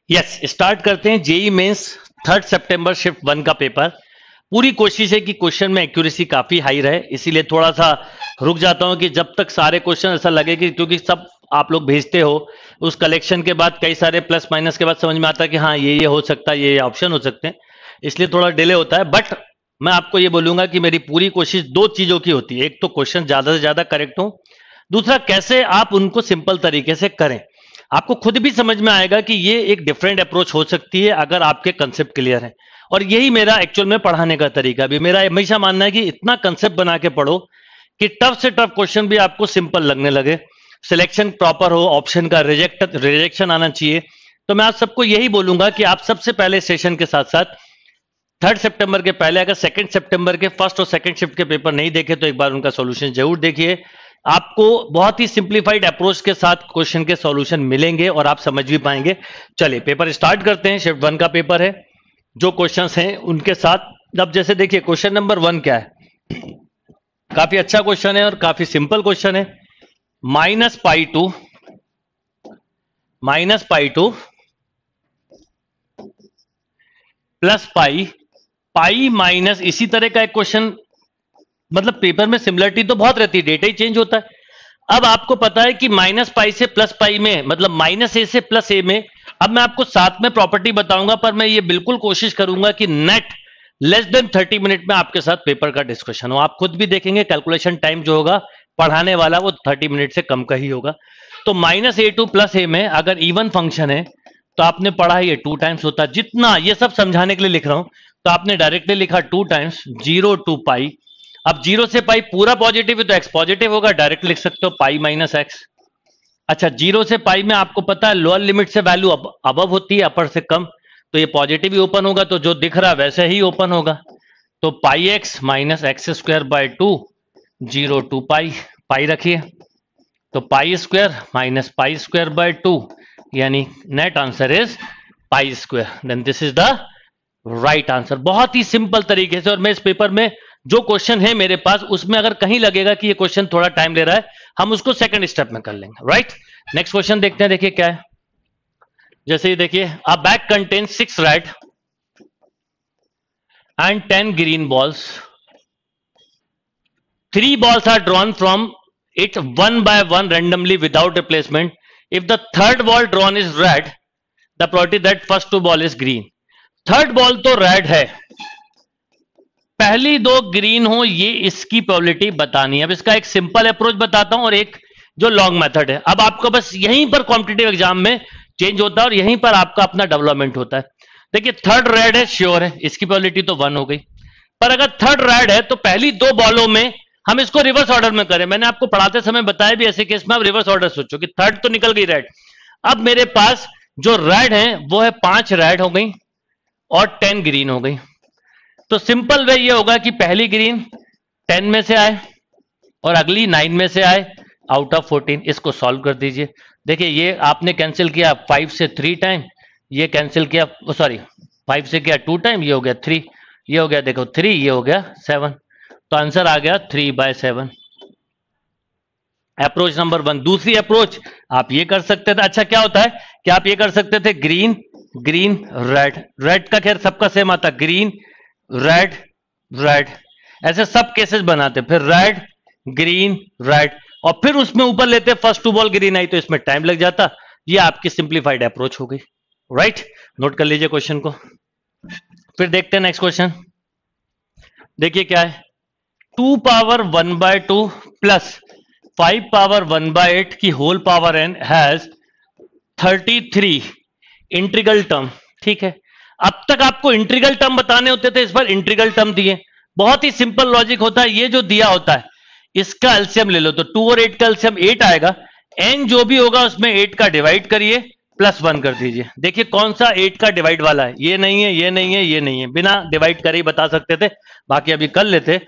Yes, start करते हैं JEE mains 3 सितंबर shift 1 का पेपर। पूरी कोशिश है कि क्वेश्चन में एक्यूरेसी काफी हाई रहे, इसीलिए थोड़ा सा रुक जाता हूं कि जब तक सारे क्वेश्चन ऐसा लगे कि, क्योंकि सब आप लोग भेजते हो उस कलेक्शन के बाद कई सारे प्लस माइनस के बाद समझ में आता है कि हाँ ये हो सकता है, ये ऑप्शन हो सकते हैं, इसलिए थोड़ा डिले होता है। बट मैं आपको ये बोलूंगा कि मेरी पूरी कोशिश दो चीजों की होती है, एक तो क्वेश्चन ज्यादा से ज्यादा करेक्ट हो, दूसरा कैसे आप उनको सिंपल तरीके से करें। आपको खुद भी समझ में आएगा कि ये एक डिफरेंट अप्रोच हो सकती है अगर आपके कंसेप्ट क्लियर है। और यही मेरा एक्चुअल में पढ़ाने का तरीका भी, मेरा हमेशा मानना है कि इतना कंसेप्ट बना के पढ़ो कि टफ से टफ क्वेश्चन भी आपको सिंपल लगने लगे, सिलेक्शन प्रॉपर हो, ऑप्शन का रिजेक्शन आना चाहिए। तो मैं आप सबको यही बोलूंगा कि आप सबसे पहले सेशन के साथ साथ 3 सितंबर के पहले अगर 2 सितंबर के फर्स्ट और सेकंड शिफ्ट के पेपर नहीं देखे तो एक बार उनका सॉल्यूशन जरूर देखिए। आपको बहुत ही सिंप्लीफाइड अप्रोच के साथ क्वेश्चन के सॉल्यूशन मिलेंगे और आप समझ भी पाएंगे। चलिए पेपर स्टार्ट करते हैं। शिफ्ट 1 का पेपर है, जो क्वेश्चंस हैं उनके साथ। अब जैसे देखिए क्वेश्चन नंबर 1 क्या है, काफी अच्छा क्वेश्चन है और काफी सिंपल क्वेश्चन है। -π2 प्लस पाई माइनस, इसी तरह का एक क्वेश्चन, मतलब पेपर में सिमिलरिटी तो बहुत रहती है, डेटा ही चेंज होता है। अब आपको पता है कि -π से +π में, मतलब -a से +a में, अब मैं आपको साथ में प्रॉपर्टी बताऊंगा, पर मैं ये बिल्कुल कोशिश करूंगा कि नेट लेस देन 30 मिनट में आपके साथ पेपर का डिस्कशन हो। आप खुद भी देखेंगे कैलकुलेशन टाइम जो होगा पढ़ाने वाला वो 30 मिनट से कम का ही होगा। तो -a2 + a में अगर इवन फंक्शन है तो आपने पढ़ा ये 2 टाइम्स होता है। जितना ये सब समझाने के लिए लिख रहा हूं, तो आपने डायरेक्टली लिखा 2 टाइम्स 0 to π। अब 0 से पाई पूरा पॉजिटिव है तो x पॉजिटिव होगा, डायरेक्ट लिख सकते हो π - x। अच्छा, 0 से पाई में आपको पता है लोअर लिमिट से वैल्यू अबव होती है, अपर से कम, तो ये पॉजिटिव ही ओपन होगा, तो जो दिख रहा है वैसे ही ओपन होगा। तो πx - x² 2 0 to π, पाई रखिए, तो π² - π² 2, यानी net answer is π²। Then this is the right answer. बहुत ही सिंपल तरीके से। और मैं इस पेपर में जो क्वेश्चन है मेरे पास, उसमें अगर कहीं लगेगा कि ये क्वेश्चन थोड़ा टाइम ले रहा है, हम उसको सेकंड स्टेप में कर लेंगे। राइट, नेक्स्ट क्वेश्चन देखते हैं। देखिए क्या है, जैसे ही देखिए, a bag contains 6 red and 10 green balls, 3 balls are drawn from it one by one randomly without replacement. If the third ball drawn is red, the probability that first 2 ball is green. Third ball तो red है, पहली 2 green हो, ये इसकी probability बतानी है। अब इसका एक सिंपल अप्रोच बताता हूं और एक जो लॉन्ग मेथड है। अब आपको बस यहीं पर कॉम्पिटिटिव एग्जाम में चेंज होता है और यहीं पर आपका अपना डेवलपमेंट होता है। देखिए थर्ड रेड है, श्योर है, इसकी प्रोबेबिलिटी तो 1 हो गई। पर अगर थर्ड रेड है तो पहली 2 बॉलों में हम इसको रिवर्स ऑर्डर में करें। मैंने आपको पढ़ाते समय बताया भी, ऐसे केस में आप रिवर्स ऑर्डर सोचो कि थर्ड तो निकल गई रेड। अब मेरे पास जो रेड है वो है 5 रेड हो गई और 10 ग्रीन हो गई। तो सिंपल वे ये होगा कि पहली ग्रीन 10 में से आए और अगली 9 में से आए आउट ऑफ 14। इसको सॉल्व कर दीजिए। देखिए ये आपने कैंसिल किया 5 से 3 टाइम, ये कैंसिल किया, सॉरी 5 से किया 2 टाइम, ये हो गया 3, ये हो गया देखो 3, ये हो गया 7। तो आंसर आ गया 3/7। Approach number 1। दूसरी अप्रोच आप ये कर सकते थे। अच्छा क्या होता है कि आप ये कर सकते थे ग्रीन ग्रीन रेड, रेड का खैर सबका सेम आता, ग्रीन रेड रेड, ऐसे सब केसेस बनाते, फिर रेड ग्रीन रेड, और फिर उसमें ऊपर लेते फर्स्ट 2 बॉल ग्रीन आई तो इसमें टाइम लग जाता। ये आपकी सिंप्लीफाइड अप्रोच हो गई। राइट, नोट कर लीजिए क्वेश्चन को। फिर देखते हैं नेक्स्ट क्वेश्चन। देखिए क्या है, 2 पावर 1/2 प्लस 5 पावर 1/8 की whole power n has 33 integral term. ठीक है, अब तक आपको इंटीग्रल टर्म बताने होते थे, इस बार इंटीग्रल टर्म दिए। बहुत ही सिंपल लॉजिक होता है, ये जो दिया होता है इसका एलसीएम ले लो, तो 2 और 8 का एलसीएम 8 आएगा। n जो भी होगा उसमें 8 का डिवाइड करिए, +1 कर दीजिए। देखिए कौन सा 8 का डिवाइड वाला है, ये नहीं है, ये नहीं है, ये नहीं है, बिना डिवाइड करे ही बता सकते थे, बाकी अभी कर लेते।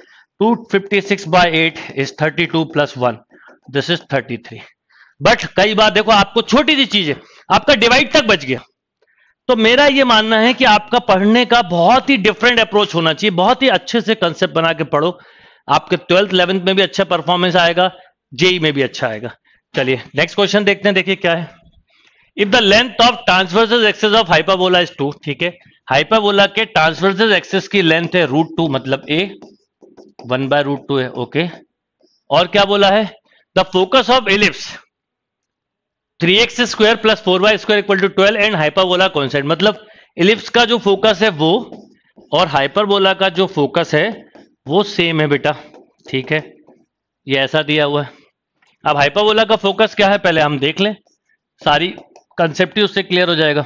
256/8 इज 32 + 1, दिस इज 33। बट कई बार देखो आपको छोटी सी चीज है, आपका डिवाइड तक बच गया। तो मेरा ये मानना है कि आपका पढ़ने का बहुत ही डिफरेंट अप्रोच होना चाहिए, बहुत ही अच्छे से कंसेप्ट बना के पढ़ो। आपके 12th 11th में भी अच्छा परफॉर्मेंस आएगा, जेई में भी अच्छा आएगा। चलिए नेक्स्ट क्वेश्चन देखते हैं। देखिए क्या है, if the length of transverse axis of hyperbola is 2, ठीक है, हाइपरबोला के ट्रांसवर्सल एक्सेस की लेंथ है √2, मतलब a 1/√2 है, ओके। और क्या बोला है, the focus of ellipse 3x² + 4y² equal to 12 and hyperbola constant, मतलब एलिप्स का जो फोकस है वो और हाइपरबोला का जो फोकस है वो सेम है बेटा, ठीक है, ये ऐसा दिया हुआ है। अब हाइपरबोला का फोकस क्या है पहले हम देख लें, सारी कंसेप्ट ही उससे क्लियर हो जाएगा।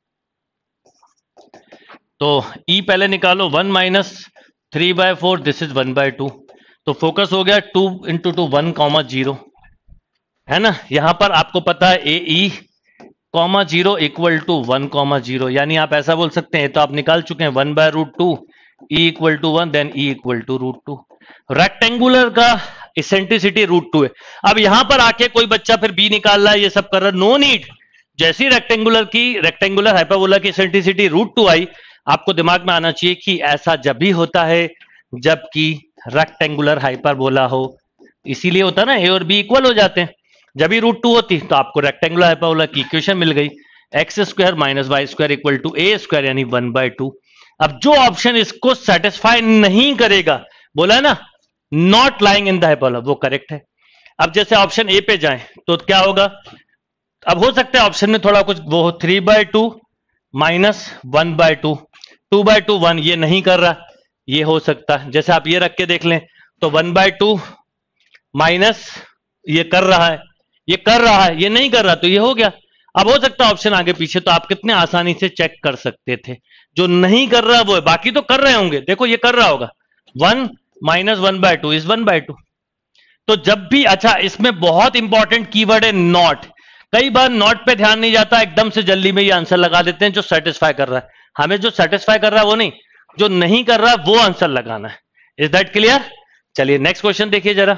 तो E पहले निकालो, 1 - 3/4, दिस इज 1/2, तो फोकस हो गया 2 × 2 1, 0 है ना। यहां पर आपको पता है AE, 0 इक्वल टू 1, 0, यानी आप ऐसा बोल सकते हैं, तो आप निकाल चुके हैं 1/√2, E equal to 1, then E equal to √2। Rectangular का इसेंट्रिसिटी √2 है। अब यहां पर आके कोई बच्चा फिर B निकाल रहा है, ये सब कर रहा है, नो नीड। जैसी रेक्टेंगुलर हाइपरबोला की इसेंट्रिसिटी √2 आई, आपको दिमाग में आना चाहिए कि ऐसा जब भी होता है जबकि रेक्टेंगुलर हाइपरबोला हो, इसीलिए होता ना A और B इक्वल हो जाते हैं। जब भी √2 होती तो आपको रेक्टेंगुलर हाइपरबोला की इक्वेशन मिल गई, x² - y² equal to a² यानी 1/2। अब जो ऑप्शन इसको सेटिस्फाई नहीं करेगा, बोला है ना not lying in the hyperbola, वो करेक्ट है। अब जैसे ऑप्शन ए पे जाएं तो क्या होगा, अब हो सकता है ऑप्शन में थोड़ा कुछ वो 3/2 माइनस 1/2, 2/2 1, ये नहीं कर रहा, ये हो सकता है। जैसे आप ये रख के देख लें तो 1/2 माइनस ये कर रहा है, ये कर रहा है, ये नहीं कर रहा, तो ये हो गया। अब हो सकता है ऑप्शन आगे पीछे, तो आप कितने आसानी से चेक कर सकते थे। जो नहीं कर रहा वो है, बाकी तो कर रहे होंगे, देखो ये कर रहा होगा, 1 - 1/2 इज 1/2। तो जब भी, अच्छा इसमें बहुत इंपॉर्टेंट कीवर्ड है नॉट। कई बार नॉट पे ध्यान नहीं जाता, एकदम से जल्दी में ये आंसर लगा देते हैं जो सेटिस्फाई कर रहा है। हमें जो सेटिस्फाई कर रहा है वो नहीं, जो नहीं कर रहा वो आंसर लगाना है। Is that clear? चलिए नेक्स्ट क्वेश्चन देखिए जरा।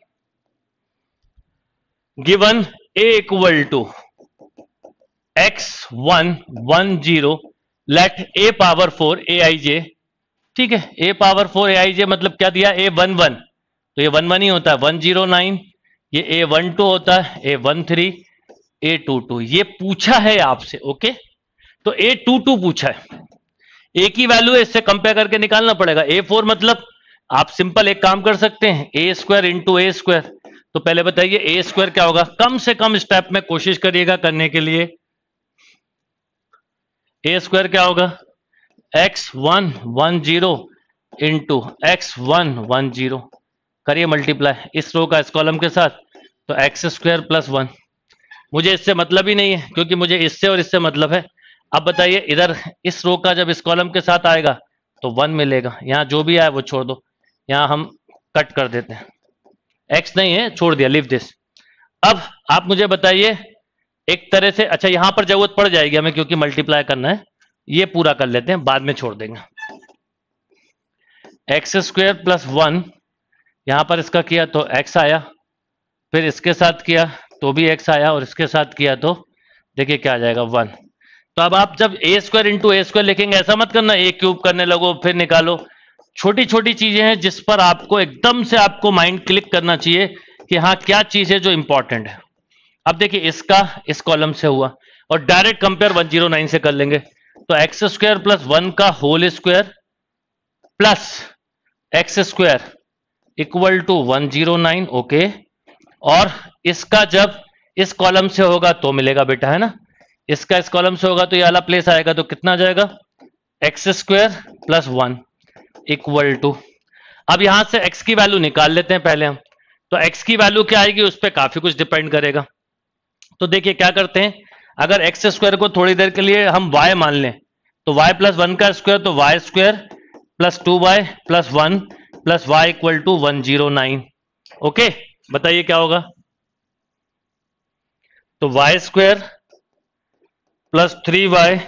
Given a equal to x1 1 0 let a power 4 aij, ठीक है, a पावर 4 aij मतलब क्या दिया, a11, तो ये 11 ही होता है, 109, ये a12 होता है, a13, a22, ये पूछा है आपसे, ओके। तो a22 पूछा है, a की वैल्यू है, इससे कंपेयर करके निकालना पड़ेगा। a4 मतलब आप सिंपल एक काम कर सकते हैं, a² इंटू a²। तो पहले बताइए a² क्या होगा, कम से कम स्टेप में कोशिश करिएगा करने के लिए। a² क्या होगा, x1 1 0 इंटू x1 1 0, करिए मल्टीप्लाई इस रो का इस कॉलम के साथ, तो x² + 1। मुझे इससे मतलब ही नहीं है, क्योंकि मुझे इससे और इससे मतलब है। अब बताइए इधर इस रो का जब इस कॉलम के साथ आएगा तो 1 मिलेगा, यहां जो भी आए वो छोड़ दो, यहां हम कट कर देते हैं, x नहीं है, छोड़ दिया, लीव दिस। अब आप मुझे बताइए एक तरह से, अच्छा यहां पर जरूरत पड़ जाएगी हमें क्योंकि मल्टीप्लाई करना है, ये पूरा कर लेते हैं, बाद में छोड़ देंगे। x² + 1, यहां पर इसका किया तो x आया, फिर इसके साथ किया तो भी x आया, और इसके साथ किया तो देखिए क्या आ जाएगा, 1। तो अब आप जब a² इंटू a² लिखेंगे, ऐसा मत करना a³ करने लगो फिर निकालो। छोटी छोटी चीजें हैं जिस पर आपको एकदम से आपको माइंड क्लिक करना चाहिए कि हाँ क्या चीज है जो इंपॉर्टेंट है। अब देखिए इसका इस कॉलम से हुआ, और डायरेक्ट कंपेयर 109 से कर लेंगे, तो x² + 1 का whole square plus x² equal to 109, okay. और इसका जब इस कॉलम से होगा तो मिलेगा बेटा, है ना, इसका इस कॉलम से होगा तो ये वाला प्लेस आएगा, तो कितना जाएगा, x² + 1 इक्वल टू, अब यहां से x की वैल्यू निकाल लेते हैं पहले हम। तो x की वैल्यू क्या आएगी, उस पर काफी कुछ डिपेंड करेगा। तो देखिए क्या करते हैं, अगर x² को थोड़ी देर के लिए हम y मान लें, तो y + 1 का स्क्वायर, तो y² + 2y + 1 + y equal to 109, okay. बताइए क्या होगा, तो y² + 3y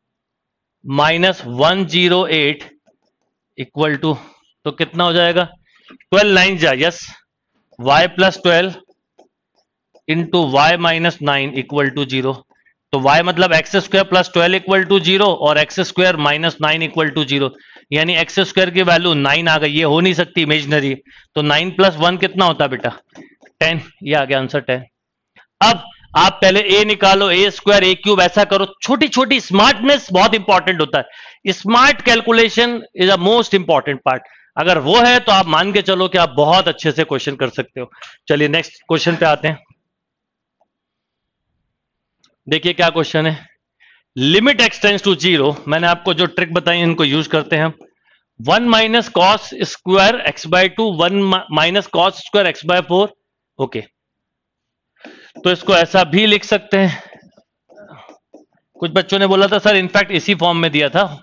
- 108 इक्वल टू, तो कितना हो जाएगा, 12 9 जा, yes, y + 12 into y - 9 equal to 0। तो y मतलब x² + 12 इक्वल टू 0 और x² - 9 इक्वल टू 0, यानी x² की वैल्यू 9 आ गई, ये हो नहीं सकती, इमेजिनरी। तो 9 + 1 कितना होता है बेटा, 10, ये आ गया आंसर 10। अब आप पहले ए निकालो, ए स्क्वायर ए क्यूब, ऐसा करो। छोटी छोटी स्मार्टनेस बहुत इंपॉर्टेंट होता है। Smart calculation is a most important part. अगर वो है तो आप मान के चलो कि आप बहुत अच्छे से क्वेश्चन कर सकते हो। चलिए नेक्स्ट क्वेश्चन पे आते हैं। देखिए क्या क्वेश्चन है। लिमिट एक्स टेंड्स टू 0, मैंने आपको जो ट्रिक बताई इनको यूज करते हैं। 1 minus cos square x by 2, 1 minus cos square x by 4। Okay, तो इसको ऐसा भी लिख सकते हैं। कुछ बच्चों ने बोला था सर इनफैक्ट इसी फॉर्म में दिया था,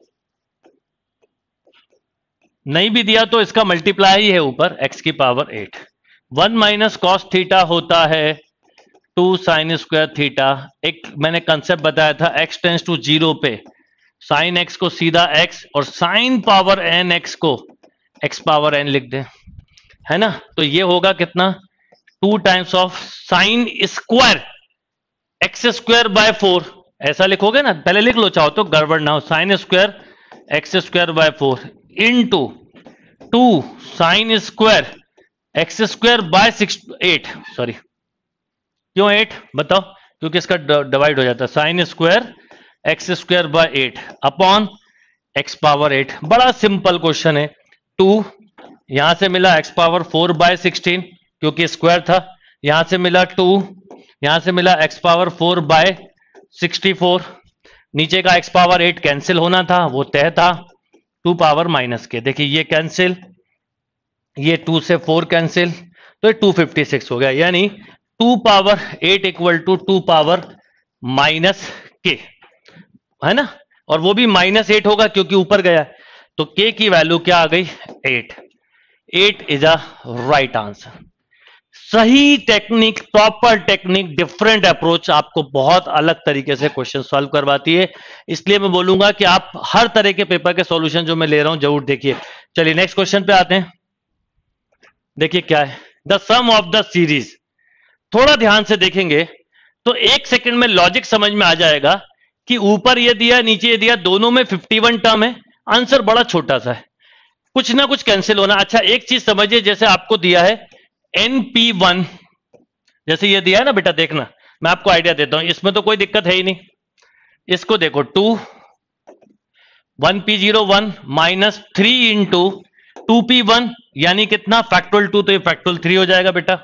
नहीं भी दिया तो इसका मल्टीप्लाई ही है ऊपर x की पावर 8। 1 माइनस कॉस थीटा होता है 2 साइन स्क्वायर थीटा। एक मैंने कंसेप्ट बताया था, x टेंड्स टू 0 पे साइन x को सीधा x और साइन पावर n x को x पावर n लिख दें, है ना। तो ये होगा कितना, 2 times of sine square x square by 4, ऐसा लिखोगे ना, पहले लिख लो चाहो तो गड़बड़ ना हो। Sine square x square by 4 into 2 sine square x square by 8, sorry क्यों 8 बताओ, क्योंकि इसका डिवाइड हो जाता है। Sine square x square by 8 upon x power 8। बड़ा सिंपल क्वेश्चन है। 2 यहां से मिला एक्स पावर 4 बाय 16 क्योंकि स्क्वायर था, यहां से मिला 2, यहां से मिला एक्स पावर 4 बाय 64। नीचे का एक्स पावर 8 कैंसिल होना था, वो तय था 2 पावर माइनस के। देखिए ये कैंसिल, ये 2 से 4 कैंसिल, तो ये 256 हो गया। यानी 2 power 8 equal to 2 power minus k, है ना। और वो भी -8 होगा क्योंकि ऊपर गया, तो के की वैल्यू क्या आ गई 8। 8 इज अ राइट आंसर। सही technique, proper technique, different approach आपको बहुत अलग तरीके से क्वेश्चन सॉल्व करवाती है। इसलिए मैं बोलूंगा कि आप हर तरह के पेपर के सॉल्यूशन जो मैं ले रहा हूं जरूर देखिए। चलिए नेक्स्ट क्वेश्चन पे आते हैं। देखिए क्या है, the sum of the series. थोड़ा ध्यान से देखेंगे तो 1 सेकंड में लॉजिक समझ में आ जाएगा कि ऊपर ये दिया नीचे ये दिया, दोनों में 51 टर्म है, आंसर बड़ा छोटा सा है, कुछ ना कुछ कैंसिल होना। अच्छा एक चीज समझिए, जैसे आपको दिया है NP1, जैसे ये दिया है ना बेटा, देखना मैं आपको आइडिया देता हूं, इसमें तो कोई दिक्कत है ही नहीं। इसको देखो 2 1P01 माइनस 3 इंटू 2P1 यानी कितना फैक्टोरियल 2, तो ये फैक्टोरियल 3 हो जाएगा बेटा।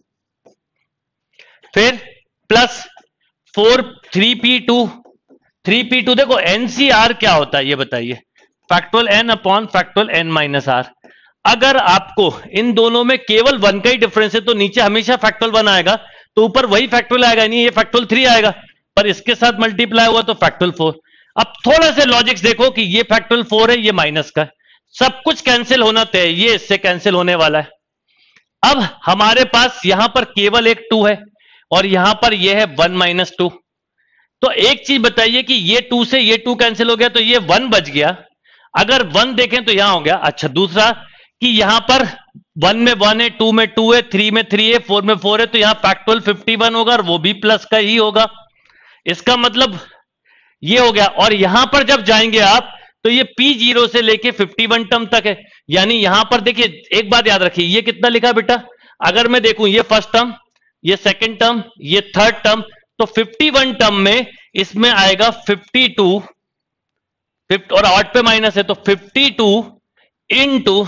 फिर प्लस 4 3P2, 3P2 देखो NCR क्या होता है ये बताइए, factorial n upon factorial n minus r. अगर आपको इन दोनों में केवल 1 का ही डिफरेंस है तो नीचे हमेशा फैक्टोरियल 1 आएगा, तो ऊपर वही फैक्टोरियल आएगा, नहीं ये फैक्टोरियल 3 आएगा, पर इसके साथ मल्टीप्लाई हुआ तो फैक्टोरियल 4। अब थोड़ा से लॉजिक्स देखो कि ये फैक्टोरियल 4 है, ये माइनस का है, सब कुछ कैंसिल होना तय, ये इससे कैंसिल होने वाला है। अब हमारे पास यहां पर केवल एक 2 है और यहां पर ये है 1 माइनस 2। तो एक चीज बताइए कि ये 2 से ये 2 कैंसिल हो गया तो ये 1 बच गया, अगर 1 देखें तो यहां हो गया। अच्छा दूसरा कि यहां पर 1 में 1 है, 2 में 2 है, 3 में 3 है, 4 में 4 है, तो यहां फैक्टोरियल 51 होगा और वो भी प्लस का ही होगा। इसका मतलब ये हो गया। और यहां पर जब जाएंगे आप तो ये P0 से लेके 51 टर्म तक है, यानी यहां पर देखिए एक बात याद रखिए, ये कितना लिखा बेटा, अगर मैं देखूं ये फर्स्ट टर्म, ये सेकंड टर्म, ये थर्ड टर्म, तो 51 टर्म में इसमें आएगा 52 और 8 पे माइनस है तो 52 इंटू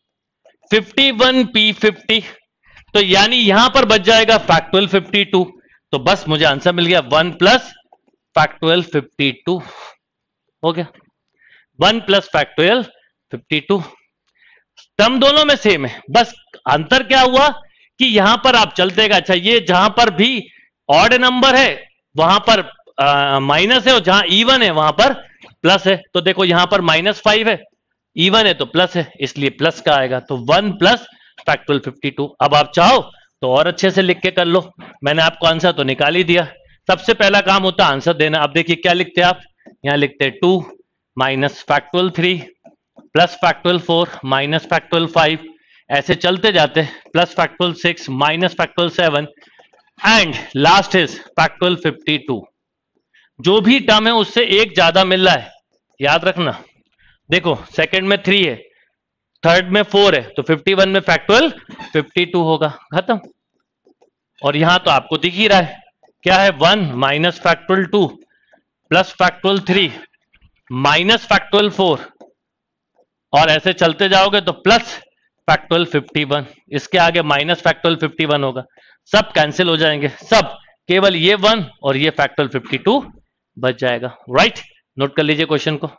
51P50, तो यानी यहां पर बच जाएगा फैक्टोरियल 52। तो बस मुझे आंसर मिल गया 1 प्लस फैक्टोरियल 52 हो गया, 1 प्लस फैक्टोरियल 52। टर्म दोनों में सेम है, बस अंतर क्या हुआ कि यहां पर आप चलते गए। अच्छा ये जहां पर भी ऑड नंबर है वहां पर माइनस है और जहां इवन है वहां पर प्लस है, तो देखो यहां पर -5 है, इवन है तो प्लस है, इसलिए प्लस का आएगा, तो 1 प्लस फैक्टोरियल 52। अब आप चाहो तो और अच्छे से लिख के कर लो, मैंने आपको आंसर तो निकाल ही दिया। सबसे पहला काम होता है आंसर देना। अब देखिए क्या लिखते हैं आप, यहां लिखते हैं 2 minus factorial 3 plus factorial 4 minus factorial 5, ऐसे चलते जाते, plus factorial 6 minus factorial 7 and last is factorial 52। जो भी टर्म है उससे एक ज्यादा मिल रहा है, याद रखना। देखो सेकंड में 3 है, थर्ड में 4 है, तो 51 में फैक्टोरियल 52 होगा, खत्म। और यहां तो आपको दिख ही रहा है क्या है 1 minus factorial 2 plus factorial 3 minus factorial 4 और ऐसे चलते जाओगे तो प्लस फैक्टोरियल 51, इसके आगे माइनस फैक्टोरियल 51 होगा, सब कैंसिल हो जाएंगे, सब केवल ये 1 और ये फैक्टोरियल 52 बच जाएगा। राइट, नोट कर लीजिए क्वेश्चन को।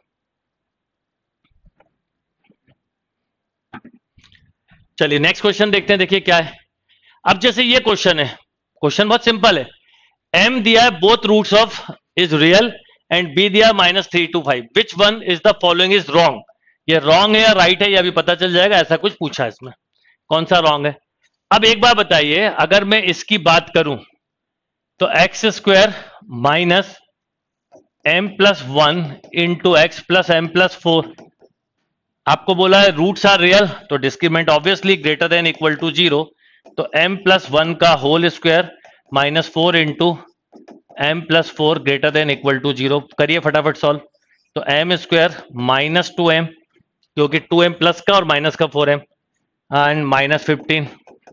चलिए नेक्स्ट क्वेश्चन देखते हैं, देखिए क्या है। अब जैसे ये क्वेश्चन है, क्वेश्चन बहुत सिंपल है, m दिया है both roots of is real and b दिया -3 to 5, which one is the following is wrong. ये रॉन्ग है या राइट है ये अभी पता चल जाएगा, ऐसा कुछ पूछा है इसमें, कौन सा रॉन्ग है। अब एक बार बताइए, अगर मैं इसकी बात करूं तो x square minus m plus 1 into x plus m plus 4, आपको बोला है रूट्स आर रियल, तो discriminant obviously greater than equal to 0, तो m प्लस 1 का whole square minus 4 into m plus 4 greater than equal to 0, करिए फटाफट solve. तो M square minus 2m, क्योंकि 2m प्लस का और माइनस का 4m, एंड माइनस 15,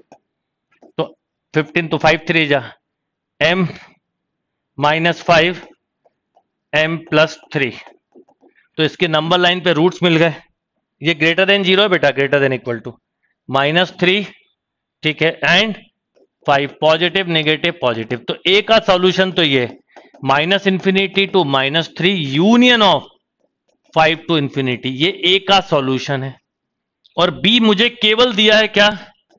तो 15 तो 5 3 जा, m माइनस 5 m प्लस 3, तो इसके नंबर लाइन पे रूट्स मिल गए। ये ग्रेटर देन 0 है बेटा, ग्रेटर देन इक्वल टू -3, ठीक है, एंड 5, पॉजिटिव नेगेटिव पॉजिटिव, तो ए का सॉल्यूशन तो ये minus infinity to -3 union of 5 to infinity, ये ए का सॉल्यूशन है। और बी मुझे केवल दिया है क्या,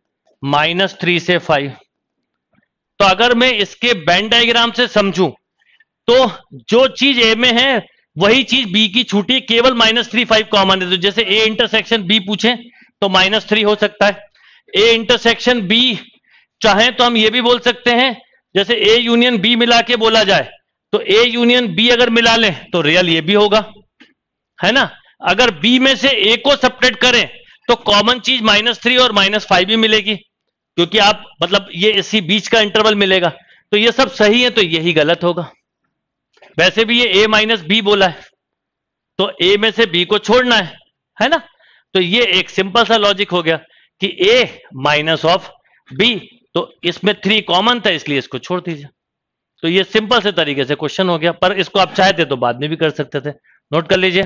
-3 से 5। तो अगर मैं इसके वेन डायग्राम से समझूं तो जो चीज ए में है वही चीज बी की छूटी, केवल -3 5 कॉमन है। तो जैसे ए इंटरसेक्शन बी पूछे तो -3 हो सकता है, ए इंटरसेक्शन बी चाहे तो हम ये भी बोल सकते हैं, जैसे ए यूनियन बी मिला के बोला जाए, तो ए यूनियन बी अगर मिला लें तो रियल ये भी होगा, है ना। अगर बी में से ए को सब्ट्रैक्ट करें तो कॉमन चीज -3 और -5 भी मिलेगी, क्योंकि आप मतलब ये इसी बीच का इंटरवल मिलेगा, तो ये सब सही है, तो यही गलत होगा। वैसे भी ये a माइनस बी बोला है, तो a में से b को छोड़ना है ना। तो ये एक सिंपल सा लॉजिक हो गया कि a माइनस ऑफ b, तो इसमें 3 कॉमन था इसलिए इसको छोड़ दीजिए। तो ये सिंपल से तरीके से क्वेश्चन हो गया, पर इसको आप चाहते तो बाद में भी कर सकते थे, नोट कर लीजिए।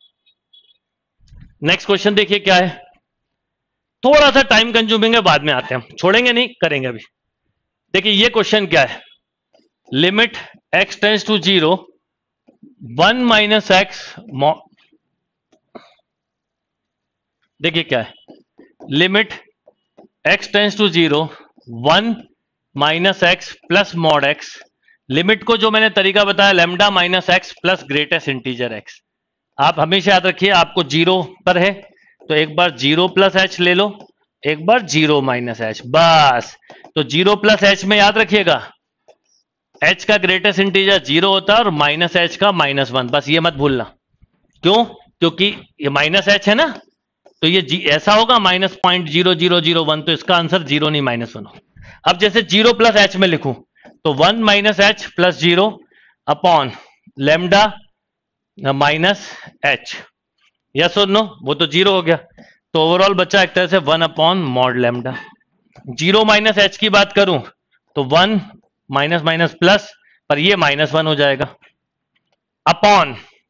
नेक्स्ट क्वेश्चन देखिए क्या है, थोड़ा सा टाइम कंज्यूमिंग है, बाद में आते हैं, हम छोड़ेंगे नहीं, करेंगे अभी। देखिए ये क्वेश्चन क्या है, limit x tends to 0 1 minus x, देखिए क्या है, limit x tends to 0 1 minus x plus mod x, limit को जो मैंने तरीका बताया lambda minus x plus greatest integer x. आप हमेशा याद रखिए, आपको 0 पर है तो एक बार 0 प्लस एच ले लो, एक बार 0 माइनस एच, बस। तो 0 प्लस एच में याद रखिएगा h का ग्रेटेस्ट इंटीजर 0 होता है और माइनस एच का -1, बस ये मत भूलना। क्यों, क्योंकि ये माइनस एच है ना, तो ये ऐसा होगा -0.0001, तो इसका आंसर 0 नहीं -1 हो। अब जैसे 0 प्लस एच में लिखूं तो 1 minus h plus 0 upon lambda minus h, yes और नो, वो तो 0 हो गया, तो ओवरऑल बचा एक तरह से 1 upon mod lambda. 0 minus h की बात करूं तो 1 माइनस माइनस प्लस, पर ये -1 हो जाएगा, अपॉन,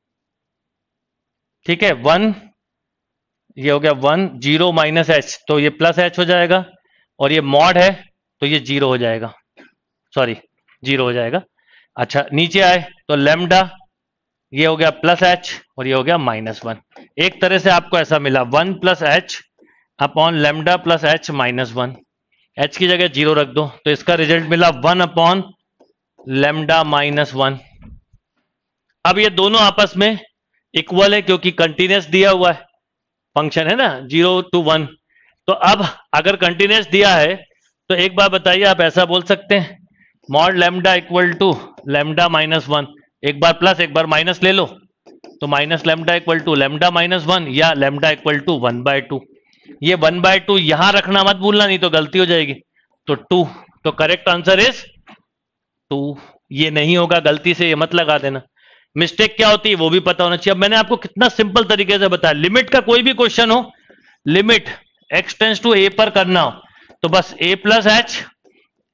ठीक है, 1, ये हो गया 1, 0 माइनस एच तो ये प्लस एच हो जाएगा, और ये मॉड है तो ये 0 हो जाएगा, सॉरी 0 हो जाएगा। अच्छा नीचे आए तो लेमडा, ये हो गया प्लस एच और ये हो गया -1। एक तरह से आपको ऐसा मिला 1 plus h upon lambda plus h -1, h की जगह 0 रख दो, तो इसका रिजल्ट मिला 1 अपॉन लेमडा -1। अब ये दोनों आपस में इक्वल है क्योंकि कंटिन्यूस दिया हुआ है, फंक्शन है ना 0 to 1। तो अब अगर कंटिन्यूस दिया है तो एक बार बताइए, आप ऐसा बोल सकते हैं mod lambda equal to lambda -1, एक बार प्लस एक बार माइनस ले लो, तो minus lambda equal to lambda -1 या लेमडा इक्वल टू 1/2। ये 1/2 यहां रखना मत भूलना, नहीं तो गलती हो जाएगी। तो 2, तो करेक्ट आंसर इज 2। ये नहीं होगा, गलती से ये मत लगा देना, मिस्टेक क्या होती है वो भी पता होना चाहिए। अब मैंने आपको कितना सिंपल तरीके से बताया, लिमिट का कोई भी क्वेश्चन हो, limit x tends to a पर करना हो तो बस a plus h,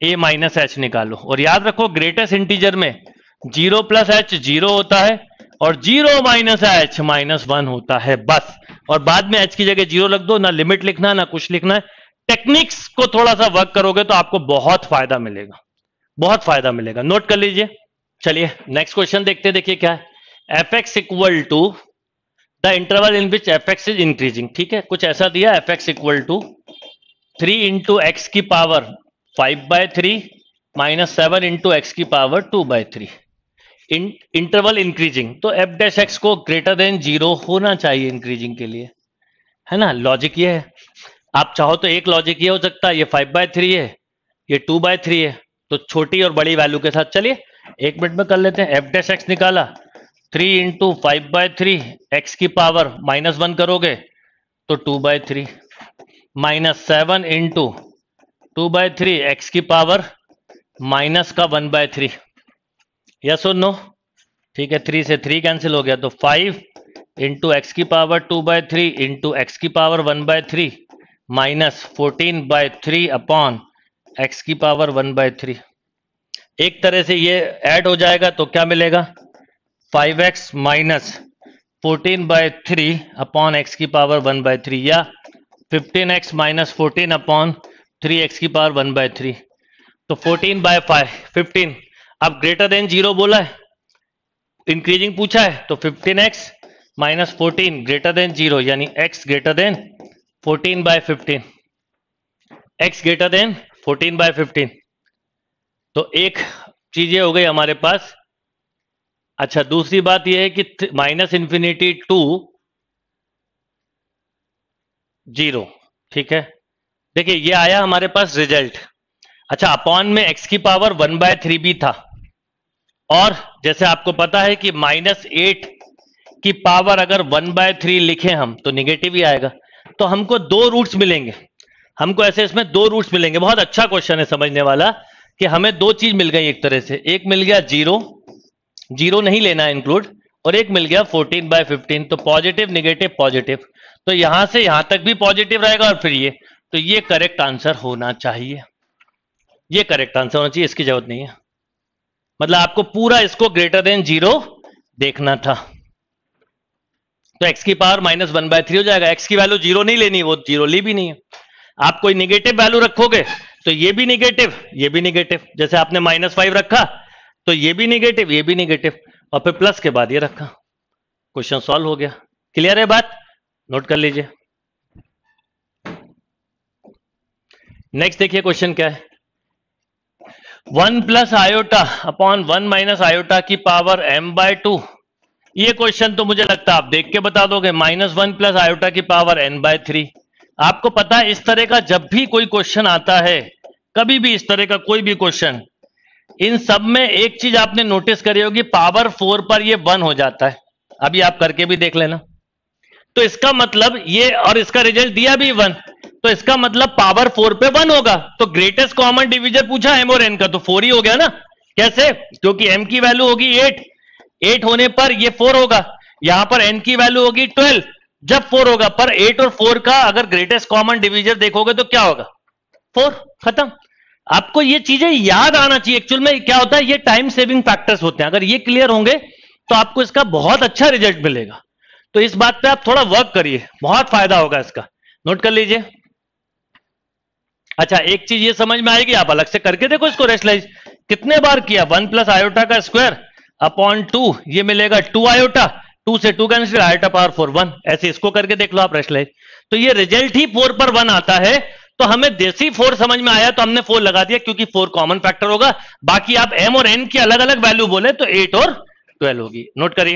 a minus h निकालो। और याद रखो ग्रेटेस्ट इंटीजर में 0 प्लस एच 0 होता है और 0 माइनस एच -1 होता है बस। और बाद में एच की जगह 0 रख दो, ना लिमिट लिखना ना कुछ लिखना है। टेक्निक्स को थोड़ा सा वर्क करोगे तो आपको बहुत फायदा मिलेगा, बहुत फायदा मिलेगा, नोट कर लीजिए। चलिए नेक्स्ट क्वेश्चन देखते हैं। देखिए क्या है, f x equal to the interval in which f x is increasing. ठीक है, कुछ ऐसा दिया, f x equal to 3 into x की पावर 5/3 माइनस 7 इंटू एक्स की पावर 2/3, इंटरवल इंक्रीजिंग। तो एफ डैश एक्स को ग्रेटर देन 0 होना चाहिए इंक्रीजिंग के लिए, है ना। लॉजिक ये है। आप चाहो तो एक लॉजिक ये हो सकता है, ये 5/3 है, ये 2/3 है, तो छोटी और बड़ी वैल्यू के साथ। चलिए 1 मिनट में कर लेते हैं। एफ डैश एक्स निकाला, 3 इंटू 5/3 एक्स की पावर -1 करोगे तो 2/3 माइनस 7 इंटू 2/3 एक्स की पावर माइनस का 1/3। यस और नो? ठीक है, 3 से 3 कैंसिल हो गया तो 5 इंटू एक्स की पावर 2/3 इंटू एक्स की पावर 1/3 माइनस 14/3 अपॉन एक्स की पावर 1/3। एक तरह से ये ऐड हो जाएगा तो क्या मिलेगा, 5x माइनस 14/3 अपॉन एक्स की पावर 1/3, या 15x माइनस 14 अपॉन 3x की पावर 1/3। तो 14/15। अब ग्रेटर देन 0 बोला है, इंक्रीजिंग पूछा है, तो 15x माइनस 14 ग्रेटर देन 0, यानी x greater than 14/15, x greater than 14/15। तो एक चीज ये हो गई हमारे पास। अच्छा, दूसरी बात यह है कि माइनस इंफिनिटी टू 0। ठीक है, देखिए ये आया हमारे पास रिजल्ट। अच्छा, अपॉन में x की पावर 1/3 भी था, और जैसे आपको पता है कि -8 की पावर अगर 1/3 लिखें हम तो निगेटिव ही आएगा। तो हमको 2 रूट्स मिलेंगे, हमको ऐसे इसमें 2 रूट्स मिलेंगे। बहुत अच्छा क्वेश्चन है समझने वाला, कि हमें 2 चीज मिल गई एक तरह से। एक मिल गया 0 नहीं लेना है इंक्लूड, और एक मिल गया 14/15। तो पॉजिटिव निगेटिव पॉजिटिव, तो यहां से यहां तक भी पॉजिटिव रहेगा और फिर ये, तो ये करेक्ट आंसर होना चाहिए, ये करेक्ट आंसर होना चाहिए, इसकी जरूरत नहीं है। मतलब आपको पूरा इसको ग्रेटर देन 0 देखना था। तो x की पावर -1/3 हो जाएगा। x की वैल्यू 0 नहीं लेनी, वो 0 ली भी नहीं है। आप कोई निगेटिव वैल्यू रखोगे तो ये भी निगेटिव, ये भी निगेटिव। जैसे आपने -5 रखा तो ये भी निगेटिव, ये भी निगेटिव, और फिर प्लस के बाद ये रखा, क्वेश्चन सॉल्व हो गया। क्लियर है बात? नोट कर लीजिए। नेक्स्ट देखिए क्वेश्चन क्या है, 1 plus iota upon 1 minus iota की पावर m/2। ये क्वेश्चन तो मुझे लगता है आप देख के बता दोगे। -1 प्लस आयोटा की पावर n/3। आपको पता है इस तरह का जब भी कोई क्वेश्चन आता है, कभी भी इस तरह का कोई भी क्वेश्चन, इन सब में एक चीज आपने नोटिस करी होगी, पावर 4 पर ये 1 हो जाता है। अभी आप करके भी देख लेना। तो इसका मतलब ये, और इसका रिजल्ट दिया भी 1, तो इसका मतलब पावर 4 पे 1 होगा। तो ग्रेटेस्ट कॉमन डिवीजर पूछा m और n का, तो 4 ही हो गया ना। कैसे? क्योंकि m की वैल्यू होगी 8 होने पर ये 4 होगा। यहां पर n की वैल्यू होगी 12 जब 4 होगा। पर 8 और 4 का अगर ग्रेटेस्ट कॉमन डिवीजर देखोगे तो क्या होगा, 4, खत्म। आपको ये चीजें याद आना चाहिए। एक्चुअल में क्या होता है, ये टाइम सेविंग फैक्टर्स होते हैं। अगर ये क्लियर होंगे तो आपको इसका बहुत अच्छा रिजल्ट मिलेगा। तो इस बात पे आप थोड़ा वर्क करिए, बहुत फायदा होगा इसका। नोट कर लीजिए। अच्छा, एक चीज ये समझ में आएगी, आप अलग से करके देखो इसको रेशनलाइज। कितने बार किया, 1 प्लस आयोटा का स्क्वायर अपॉन 2, ये मिलेगा 2 आयोटा, 2 से 2 कैंसिल, आयोटा पावर 4 1। ऐसे इसको करके देख लो आप रेशनलाइज। तो ये रिजल्ट ही 4 पर 1 आता है। तो हमें देसी 4 समझ में आया तो हमने 4 लगा दिया, क्योंकि 4 कॉमन फैक्टर होगा। बाकी आप m और n की अलग अलग वैल्यू बोले तो 8 और 12 होगी। नोट करिए।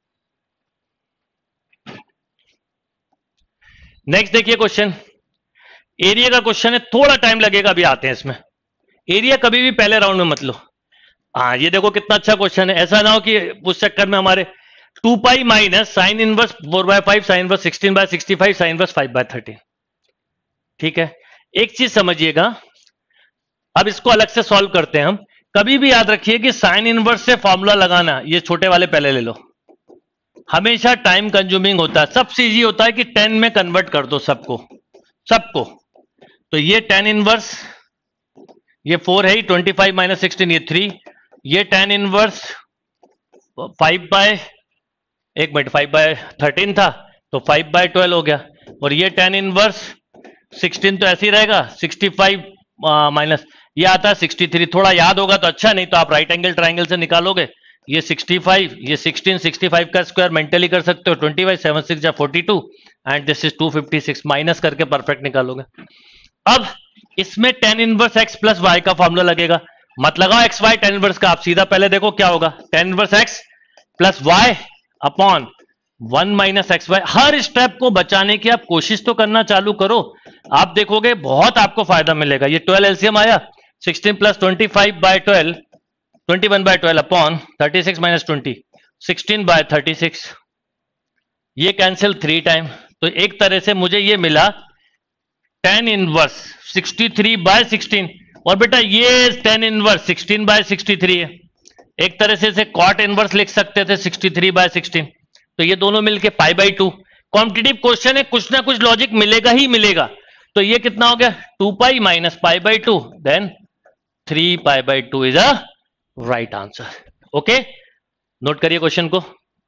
नेक्स्ट देखिए क्वेश्चन, एरिया का क्वेश्चन है, थोड़ा टाइम लगेगा, अभी आते हैं इसमें। एरिया कभी भी पहले राउंड में मत लो। हाँ, ये देखो कितना अच्छा क्वेश्चन है। ऐसा ना हो कि उस चक्कर में हमारे 2 pi minus sine inverse 4/5 sine inverse 16/65 sine inverse 5/13। ठीक है, एक चीज समझिएगा, अब इसको अलग से सॉल्व करते हैं हम। कभी भी याद रखिए कि साइन इनवर्स से फॉर्मूला लगाना, ये छोटे वाले पहले ले लो, हमेशा टाइम कंज्यूमिंग होता है। सबसे इजी होता है कि 10 में कन्वर्ट कर दो सबको। तो ये tan इनवर्स ये 4 है ही, 25 माइनस 16 ये 3, ये tan इनवर्स 5 बाय, एक मिनट, 5/13 था तो 5/12 हो गया, और ये tan इनवर्स 16 तो ऐसे ही रहेगा, 65 माइनस ये आता है 63। थोड़ा याद होगा तो अच्छा, नहीं तो आप राइट एंगल ट्राइंगल से निकालोगे। ये 65, ये 16, 65 का स्क्वायर मेंटली कर सकते हो, 25, 7 6 जा 42 एंड दिस इज 256, माइनस करके परफेक्ट निकालोगे। अब इसमें tan inverse x plus y का फॉर्मूला लगेगा, मत लगाओ एक्स वाई tan इनवर्स का, आप सीधा पहले देखो क्या होगा, tan inverse x plus y upon 1 minus x y. हर स्टेप को बचाने की आप कोशिश तो करना चालू करो, आप देखोगे बहुत आपको फायदा मिलेगा। ये 12 एलसीएम आया, 16 प्लस 25/12, 21/12 अपॉन 36 माइनस 20, 16/36, ये कैंसिल 3 टाइम, तो एक तरह से मुझे ये मिला tan इनवर्स 63/16, और बेटा ये tan इनवर्स 16/63 है, एक तरह से इसे cot इनवर्स लिख सकते थे 63/16, तो ये दोनों मिलके π/2। कॉम्पिटिटिव क्वेश्चन है, कुछ ना कुछ लॉजिक मिलेगा ही मिलेगा, तो ये कितना हो गया 2π minus π/2, then 3π/2 is a right answer. Okay, note करिए क्वेश्चन को।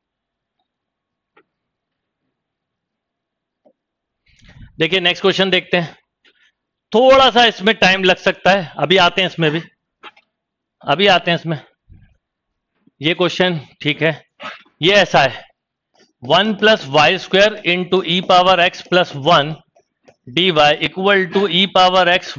देखिए नेक्स्ट क्वेश्चन देखते हैं, थोड़ा सा इसमें टाइम लग सकता है, अभी आते हैं इसमें भी, अभी आते हैं इसमें। ये क्वेश्चन ठीक है, ये ऐसा है 1 plus y square into e power x plus 1 d y equal to e power x,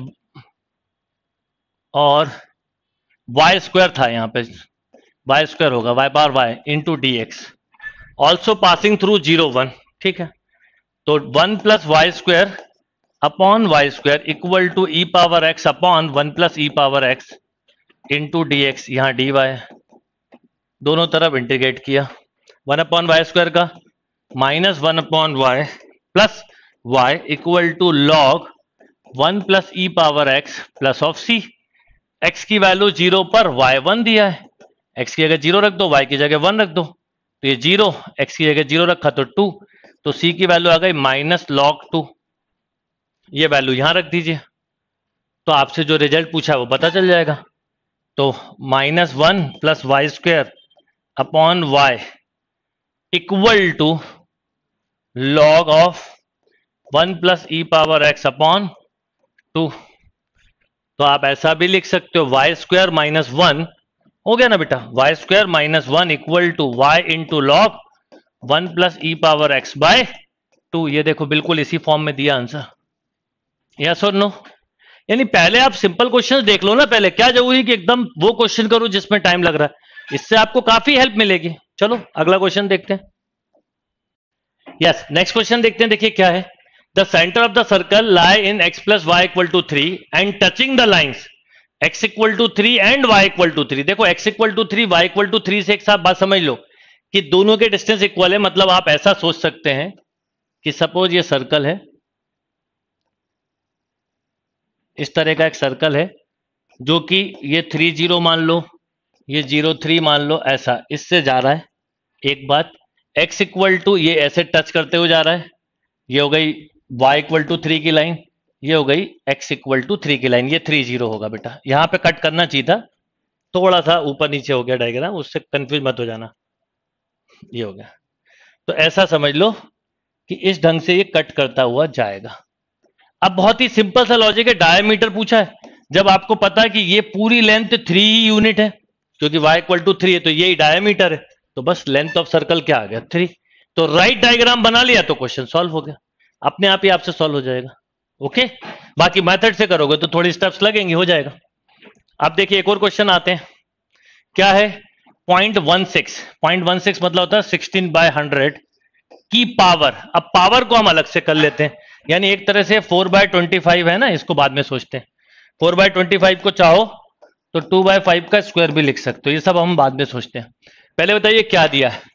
और वाई स्क्वायर था यहां पे, वाई स्क्वायर होगा y power y into d x, also passing through 0 1, ठीक है। तो 1 plus y square upon y square equal to e power x upon 1 plus e power x into d x, यहां d y दोनों तरफ integrate किया, 1 upon y square का minus 1 upon y plus y equal to log 1 plus e power x plus of c. X की value 0 पर Y 1 दिया है, x की जगह 0 रख दो, वाई की जगह 1 रख दो, तो ये 0, एक्स की जगह 0 रखा तो 2, तो सी की वैल्यू आ गई माइनस लॉग 2, ये वैल्यू यहां रख दीजिए, तो आपसे जो रिजल्ट पूछा है वो पता चल जाएगा। तो -1 plus y square upon y equal to log of 1 plus e power x upon 2, तो आप ऐसा भी लिख सकते हो वाई स्क्वायर माइनस 1 हो गया ना बेटा, y square minus 1 equal to y into log 1 plus e power x by 2। ये देखो बिल्कुल इसी फॉर्म में दिया आंसर, यस और नो। यानी पहले आप सिंपल क्वेश्चंस देख लो ना, पहले क्या जरूरी कि एकदम वो क्वेश्चन करो जिसमें टाइम लग रहा है, इससे आपको काफी हेल्प मिलेगी। चलो अगला क्वेश्चन देखते हैं। यस, नेक्स्ट क्वेश्चन देखते हैं। देखिए क्या है, the centre of the circle lie in x plus y equal to 3 and touching the lines x equal to 3 and y equal to 3। देखो x equal to 3 y equal to 3 से एक साथ बात समझ लो कि दोनों के डिस्टेंस इक्वल है, मतलब आप ऐसा सोच सकते हैं कि सपोज ये सर्कल है, इस तरह का एक सर्कल है जो कि ये 3 0 मान लो, ये 0 3 मान लो, ऐसा इससे जा रहा है। एक बात, x इक्वल टू ये ऐसे टच करते हुए जा रहा है, ये हो गई y इक्वल टू 3 की लाइन, ये हो गई x इक्वल टू 3 की लाइन, ये 3 0 होगा बेटा, यहां पे कट करना चाहिए था, थोड़ा सा ऊपर नीचे हो गया डायग्राम, उससे कंफ्यूज मत हो जाना, ये हो गया। तो ऐसा समझ लो कि इस ढंग से ये कट करता हुआ जाएगा। अब बहुत ही सिंपल सा लॉजिक है, डायमीटर पूछा है, जब आपको पता है कि ये पूरी लेंथ 3 यूनिट है, क्योंकि y इक्वल टू 3 है तो यही डायमीटर है, तो बस लेंथ ऑफ सर्कल क्या आ गया 3, तो राइट डायग्राम बना लिया तो क्वेश्चन सॉल्व हो गया, अपने आप ही आपसे सॉल्व हो जाएगा। ओके, बाकी मेथड से करोगे तो थोड़ी स्टेप्स लगेंगे, हो जाएगा। अब देखिए एक और क्वेश्चन आते हैं, क्या है 0.16 मतलब होता है 16/100 की पावर। अब पावर को हम अलग से कर लेते हैं, यानी एक तरह से 4/25 है ना, इसको बाद में सोचते हैं। 4/25 को चाहो तो 2/5 का स्क्वायर भी लिख सकते हो, ये सब हम बाद में सोचते हैं। पहले बताइए क्या दिया है,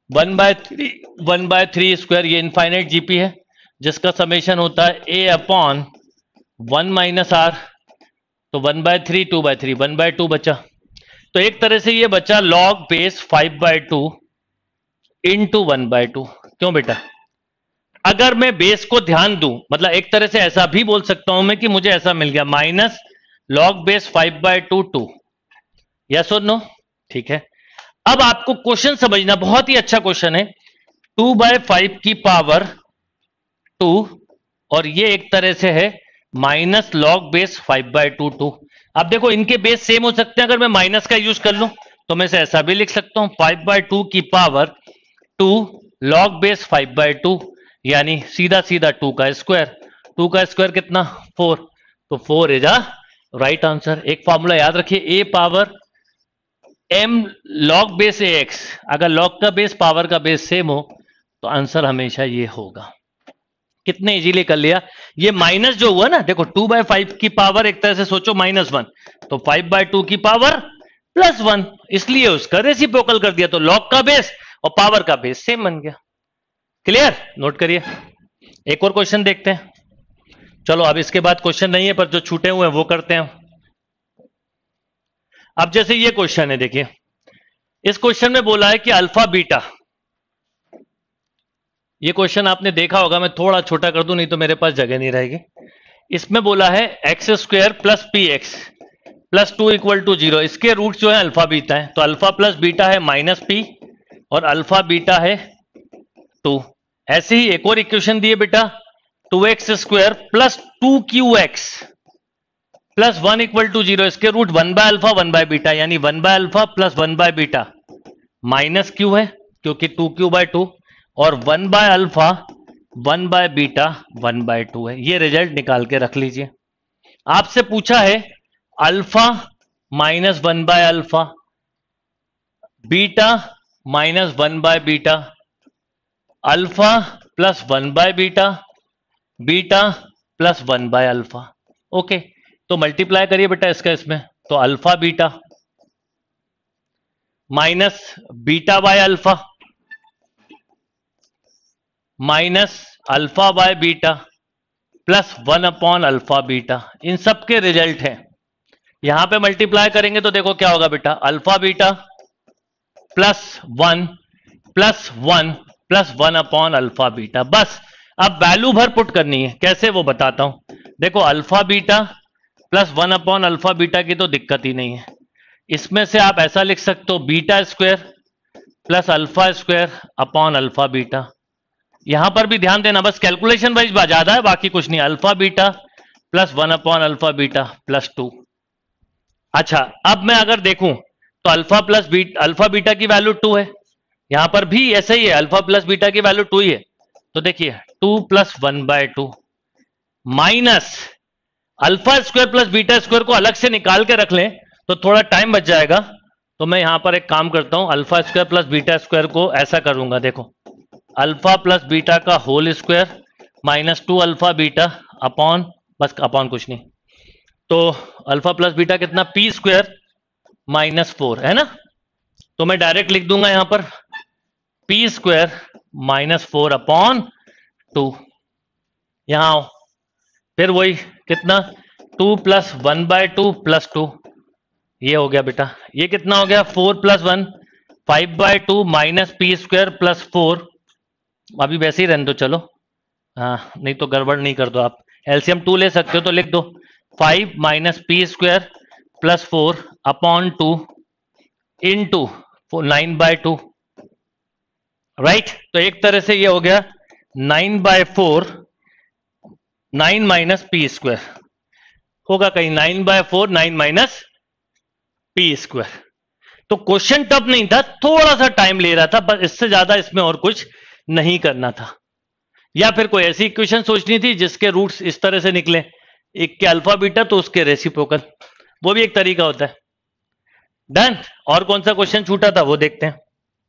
1/3 स्क्वायर, ये इनफाइनाइट जीपी है जिसका समेशन होता है a अपॉन 1 माइनस आर, तो 1/3 2/3 1/2 बचा, तो एक तरह से ये बचा लॉग बेस 5/2 इंटू 1/2। क्यों बेटा, अगर मैं बेस को ध्यान दूं, मतलब एक तरह से ऐसा भी बोल सकता हूं मैं कि मुझे ऐसा मिल गया माइनस लॉग बेस 5/2 2। यस और नो? ठीक है। अब आपको क्वेश्चन समझना, बहुत ही अच्छा क्वेश्चन है। 2/5 की पावर 2 और ये एक तरह से है माइनस लॉग बेस 5/2 2। अब देखो इनके बेस सेम हो सकते हैं, अगर मैं माइनस का यूज कर लूं तो मैं इसे ऐसा भी लिख सकता हूं 5/2 की पावर 2 लॉग बेस 5/2, यानी सीधा सीधा 2 का स्क्वायर। 2 का स्क्वायर कितना? 4। तो 4 इज अ राइट आंसर। एक फॉर्मूला याद रखिए, a power m log base a x. अगर लॉग का बेस पावर का बेस सेम हो तो आंसर हमेशा ये होगा। कितने इजीली कर लिया। ये माइनस जो हुआ ना, देखो 2/5 की पावर एक तरह से सोचो -1, तो 5/2 की पावर +1, इसलिए उसका रेसिप्रोकल कर दिया, तो लॉग का बेस और पावर का बेस सेम बन गया। क्लियर? नोट करिए। एक और क्वेश्चन देखते हैं। चलो अब इसके बाद क्वेश्चन नहीं है, पर जो छूटे हुए हैं वो करते हैं। अब जैसे ये क्वेश्चन है, देखिए इस क्वेश्चन में बोला है कि अल्फा बीटा। ये क्वेश्चन आपने देखा होगा, मैं थोड़ा छोटा कर दूं नहीं तो मेरे पास जगह नहीं रहेगी। इसमें बोला है x² plus P x plus 2 = 0। इसके रूट जो है अल्फा बीटा है, तो अल्फा प्लस बीटा है -p और अल्फा बीटा है 2। ऐसे ही एक और इक्वेशन दिए बेटा, 2x² प्लस 2qx प्लस 1 = 0। इसके रूट 1/अल्फा 1/बीटा, यानी 1/अल्फा प्लस 1/बीटा माइनस q है क्योंकि 2q/2, और 1/अल्फा 1/बीटा 1/2 है। ये रिजल्ट निकाल के रख लीजिए। आपसे पूछा है अल्फा माइनस 1/अल्फा, बीटा माइनस 1/बीटा, अल्फा प्लस 1/बीटा, बीटा प्लस 1/अल्फा। ओके, तो मल्टीप्लाई करिए बेटा इसका इसमें, तो alpha beta minus beta by alpha minus alpha by beta plus 1/अल्फा बीटा, इन सब के रिजल्ट हैं। यहां पे मल्टीप्लाई करेंगे तो देखो क्या होगा बेटा, alpha beta plus 1 plus 1 plus 1/अल्फा बीटा। बस अब वैल्यू भर पुट करनी है, कैसे वो बताता हूं। देखो अल्फा बीटा प्लस 1/अल्फा बीटा की तो दिक्कत ही नहीं है। इसमें से आप ऐसा लिख सकते हो beta square plus alpha square upon alpha beta. यहां पर भी ध्यान देना, बस कैलकुलेशन वाइज ज्यादा है, बाकी कुछ नहीं। अल्फा बीटा प्लस 1/अल्फा बीटा प्लस 2। अच्छा, अब मैं अगर देखूं तो alpha plus beta, alpha beta की वैल्यू 2 है, यहां पर भी ऐसा ही है, अल्फा प्लस बीटा की वैल्यू 2 ही है। तो देखिए 2 plus 1/2 minus alpha square plus beta square को अलग से निकाल के रख लें तो थोड़ा टाइम बच जाएगा। तो मैं यहां पर एक काम करता हूं, alpha square plus beta square को ऐसा करूंगा, देखो अल्फा प्लस बीटा का whole square minus 2 alpha beta upon, बस अपॉन कुछ नहीं, तो अल्फा प्लस बीटा कितना, पी स्क्वायर माइनस 4 है ना। तो मैं डायरेक्ट लिख दूंगा यहां पर पी स्क्वायर माइनस 4 अपॉन 2। यहां आओ, फिर वही कितना, 2 प्लस 1/2 प्लस 2, ये हो गया बेटा। ये कितना हो गया, 4 plus 1 5/2 minus P square plus 4। अभी वैसे ही रहने दो, चलो हाँ, नहीं तो गड़बड़ नहीं कर दो आप। एलसीएम 2 ले सकते हो तो लिख दो 5 minus P square plus 4 upon 2 into 9/2। Right, तो एक तरह से ये हो गया 9/4, 9 माइनस पी स्क्वायर होगा कहीं, 9/4 9 माइनस पी स्क्वायर। तो क्वेश्चन टफ नहीं था, थोड़ा सा टाइम ले रहा था, बस इससे ज्यादा इसमें और कुछ नहीं करना था। या फिर कोई ऐसी इक्वेशन सोचनी थी जिसके रूट्स इस तरह से निकले, एक के अल्फा बीटा तो उसके रेसिप्रोकल, वो भी एक तरीका होता है। डन। और कौन सा क्वेश्चन छूटा था वो देखते हैं।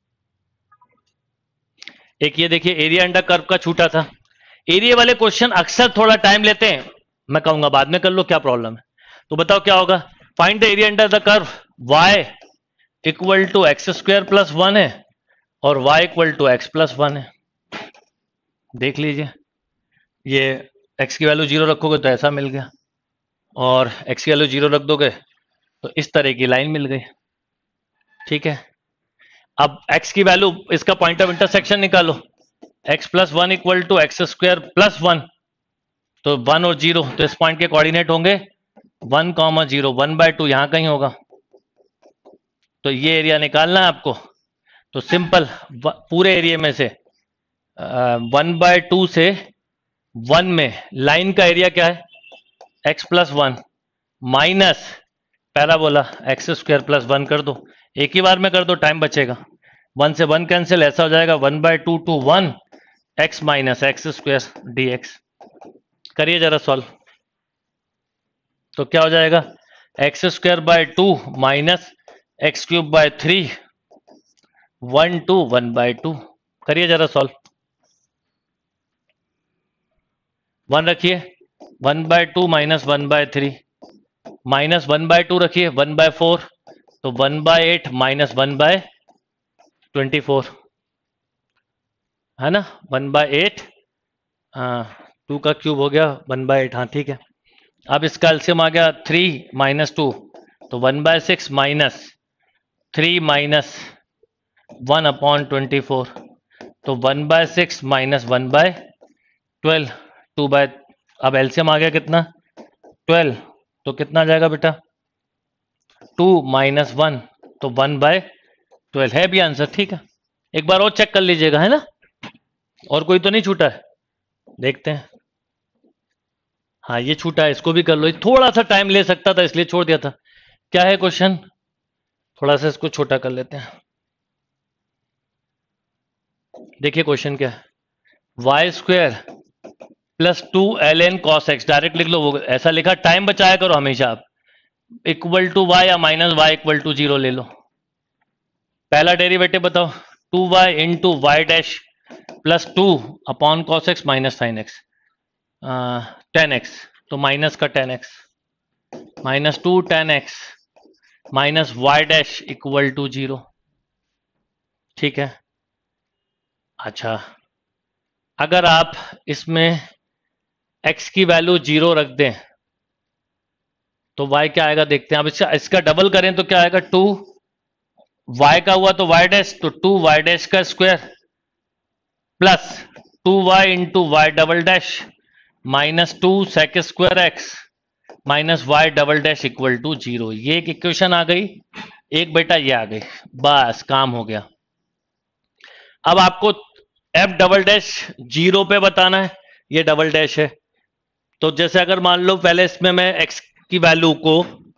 एक ये देखिए एरिया अंडर कर्व का छूटा था। एरिया वाले क्वेश्चन अक्सर थोड़ा टाइम लेते हैं, मैं कहूंगा बाद में कर लो, क्या प्रॉब्लम है। तो बताओ क्या होगा, find the area under the curve y = x² + 1 है और y = x + 1 है। देख लीजिए, ये x की वैल्यू 0 रखोगे तो ऐसा मिल गया, और x की वैल्यू 0 रख दोगे तो इस तरह की लाइन मिल गई। ठीक है, अब x की वैल्यू, इसका पॉइंट ऑफ इंटरसेक्शन निकालो, x + 1 = x² + 1, तो 1 और 0, तो इस पॉइंट के कोऑर्डिनेट होंगे 1,0 1/2 यहां कहीं होगा, तो ये एरिया निकालना है आपको। तो सिंपल पूरे एरिया में से 1/2 से 1 में लाइन का एरिया क्या है, x+1 माइनस पैराबोला x² + 1 कर दो, एक ही बार में कर दो, टाइम बचेगा। 1 से 1 कैंसिल, ऐसा हो जाएगा 1/2 to 1 x - x² dx। करिए जरा सॉल्व, तो क्या हो जाएगा, x²/2 माइनस x³/3 1 to 1/2। करिए जरा सॉल्व, 1 रखिए, 1/2 माइनस 1/3 माइनस 1/2 रखिए 1/4, तो 1/8 माइनस 1/24 है ना, 1/8, 2 का क्यूब हो गया 1/8, हाँ ठीक है। अब इसका एलसीएम आ गया 3 - 2, तो 1/6 माइनस 3 माइनस 1/24, तो 1/6 माइनस 1/12, अब एलसीएम आ गया कितना, 12, तो कितना आ जाएगा बेटा, 2 - 1, तो 1/12 है भी आंसर। ठीक है, एक बार और चेक कर लीजिएगा, है ना, और कोई तो नहीं छूटा है, देखते हैं। हाँ ये छूटा है, इसको भी कर लो, ये थोड़ा सा टाइम ले सकता था इसलिए छोड़ दिया था। क्या है क्वेश्चन, थोड़ा सा इसको छोटा कर लेते हैं। देखिए क्वेश्चन क्या है, y² + 2ln cos x, direct लिख लो, वो ऐसा लिखा, टाइम बचाया करो हमेशा आप, इक्वल टू y या माइनस y = 0 ले लो। पहला डेरिवेटिव बताओ, 2y × y' + 2/cos x - sin x, 10x, तो माइनस का 10x -2 10x माइनस y' = 0। ठीक है, अच्छा अगर आप इसमें x की वैल्यू 0 रख दें तो y क्या आएगा, देखते हैं। अब इसका डबल करें तो क्या आएगा, 2y का हुआ तो y', तो 2y' का square plus 2y × y" minus 2 sec² x माइनस y" = 0। ये एक इक्वेशन आ गई, एक बेटा ये आ गई, बस काम हो गया। अब आपको f" 0 पे बताना है, ये डबल डैश है, तो जैसे अगर मान लो पहले इसमें मैं x की वैल्यू को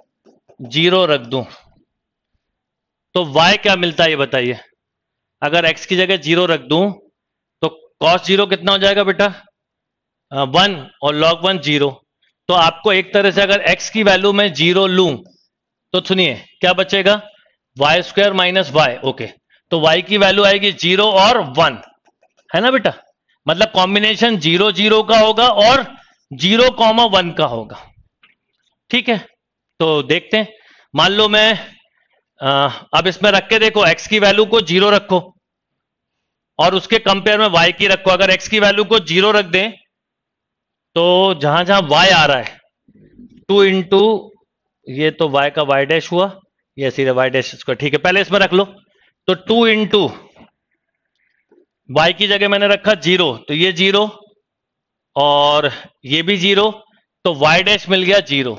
0 रख दूं तो y क्या मिलता है ये बताइए। अगर x की जगह 0 रख दूं तो cos 0 कितना हो जाएगा बेटा, 1, और log 1 0। तो आपको एक तरह से अगर x की वैल्यू में 0 लूं तो सुनिए क्या बचेगा, y² - y, ओके, तो y की वैल्यू आएगी 0 और 1, है ना बेटा, मतलब कॉम्बिनेशन 0 0 का होगा और 0, 1 का होगा। ठीक है, तो देखते हैं, मान लो मैं अब इसमें रख के देखो, x की वैल्यू को 0 रखो और उसके कंपेयर में y की रखो। अगर x की वैल्यू को 0 रख दें तो जहां जहां y आ रहा है 2 × ये तो y का y' हुआ, ये सीधे y' ठीक है, पहले इसमें रख लो, तो 2 × y की जगह मैंने रखा 0, तो ये 0 और ये भी 0, तो y' मिल गया 0।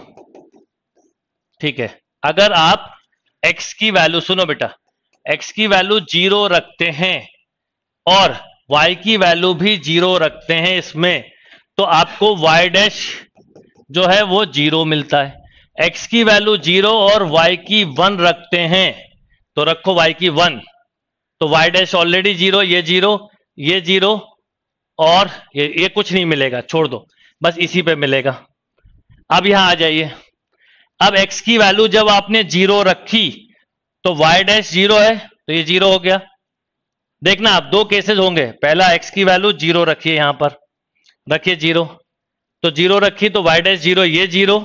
ठीक है, अगर आप x की वैल्यू, सुनो बेटा, x की वैल्यू 0 रखते हैं और y की वैल्यू भी 0 रखते हैं इसमें, तो आपको y' जो है वो 0 मिलता है। x की वैल्यू 0 और y की 1 रखते हैं तो रखो y की 1, तो y' ऑलरेडी 0, ये 0, ये 0 और ये कुछ नहीं मिलेगा, छोड़ दो, बस इसी पे मिलेगा। अब यहां आ जाइए, अब x की वैल्यू जब आपने 0 रखी तो y' 0 है, तो ये 0 हो गया। देखना आप दो केसेस होंगे, पहला x की वैल्यू 0 रखिए, यहां पर रखिए 0, तो 0 रखी तो y' 0, ये 0,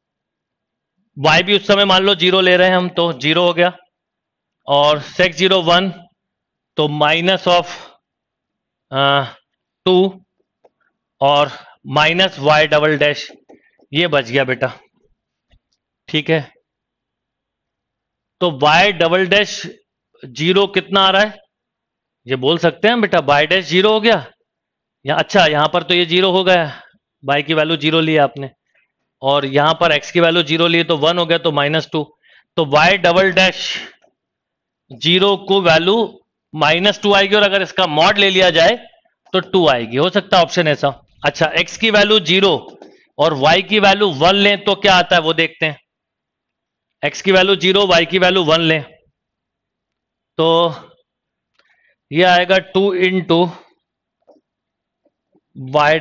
y भी उस समय मान लो 0 ले रहे हैं हम, तो 0 हो गया, और sec 0 1, तो माइनस ऑफ 2 और माइनस y', ये बच गया बेटा। ठीक है, तो y', 0 कितना आ रहा है, ये बोल सकते हैं बेटा, y' 0 हो गया, या अच्छा यहां पर तो ये 0 हो गया, y की वैल्यू 0 लिया आपने, और यहां पर x की वैल्यू 0 लिए तो 1 हो गया, तो -2। तो y डबल डैश 0 को वैल्यू -2 आएगी, और अगर इसका मॉड ले लिया जाए तो 2 आएगी। हो सकता है ऑप्शन ऐसा। अच्छा, x की वैल्यू 0 और y की वैल्यू 1 लें तो क्या आता है वो देखते हैं। x की वैल्यू 0, y की वैल्यू 1 लें तो ये आएगा 2 इंटू वाई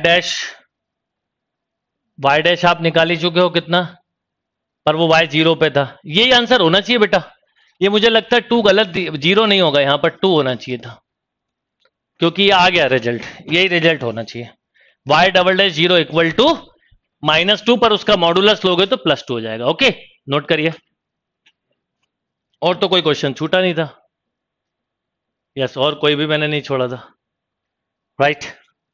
डैश आप निकाल ही चुके हो कितना, पर वो y 0 पे था। यही आंसर होना चाहिए बेटा। ये मुझे लगता है 2 गलत, 0 नहीं होगा, यहां पर 2 होना चाहिए था, क्योंकि ये आ गया रिजल्ट, यही रिजल्ट होना चाहिए। y double dash 0 equal to -2, पर उसका मॉडुलस लोगे तो +2 हो जाएगा। ओके, नोट करिए। और तो कोई क्वेश्चन छूटा नहीं था। यस, और कोई भी मैंने नहीं छोड़ा था। राइट।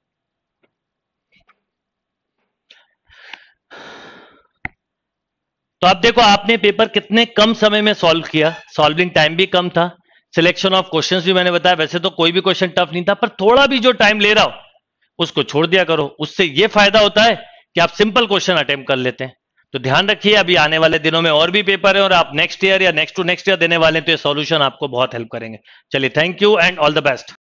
तो आप देखो, आपने पेपर कितने कम समय में सॉल्व किया, सॉल्विंग टाइम भी कम था, सिलेक्शन ऑफ क्वेश्चंस भी मैंने बताया। वैसे तो कोई भी क्वेश्चन टफ नहीं था, पर थोड़ा भी जो टाइम ले रहा हो उसको छोड़ दिया करो। उससे ये फायदा होता है कि आप सिंपल क्वेश्चन अटेम्प्ट कर लेते हैं। तो ध्यान रखिए, अभी आने वाले दिनों में और भी पेपर है, और आप नेक्स्ट ईयर या नेक्स्ट टू नेक्स्ट ईयर देने वाले हैं, तो ये सॉल्यूशन आपको बहुत हेल्प करेंगे। चलिए, thank you and all the best.